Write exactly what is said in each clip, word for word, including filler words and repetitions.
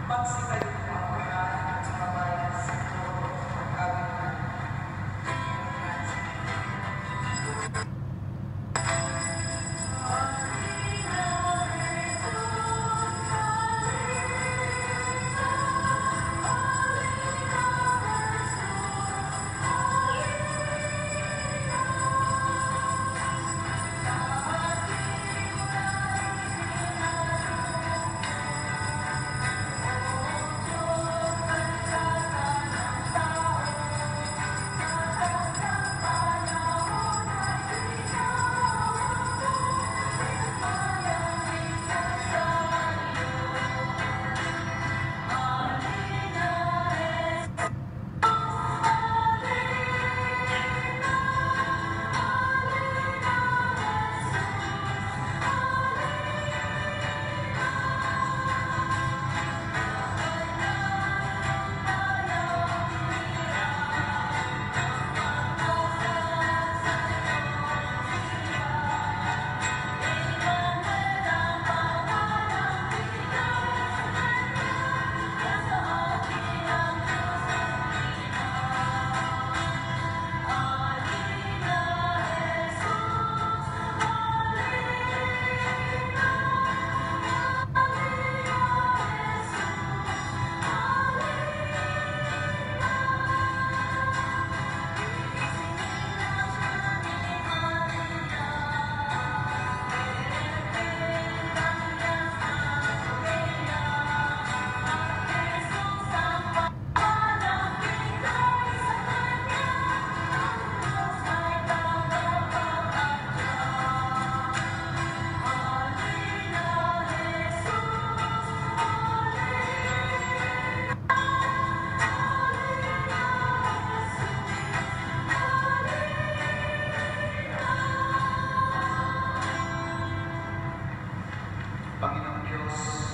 Panginoong Diyos,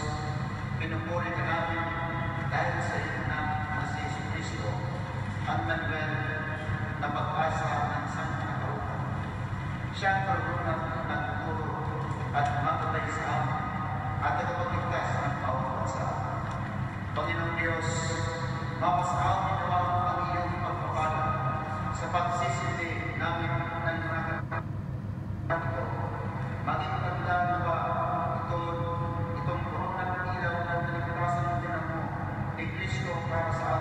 pinupuri ka namin dahil sa iyo na na si Jesucristo, ang Manuel na pag-asa ng sangkatauhan. Siya ang karunang nagturo at matulay sa amin at nagpapagligtas ng bawat bansa. Panginoong Diyos, mapasaamin naman ang iyong pagpapala sa pagsisindi namin ng mga ito. Maging tanda na ba itong, itong koronang ilaw na pinagkasan ng mo ni Kristo para sa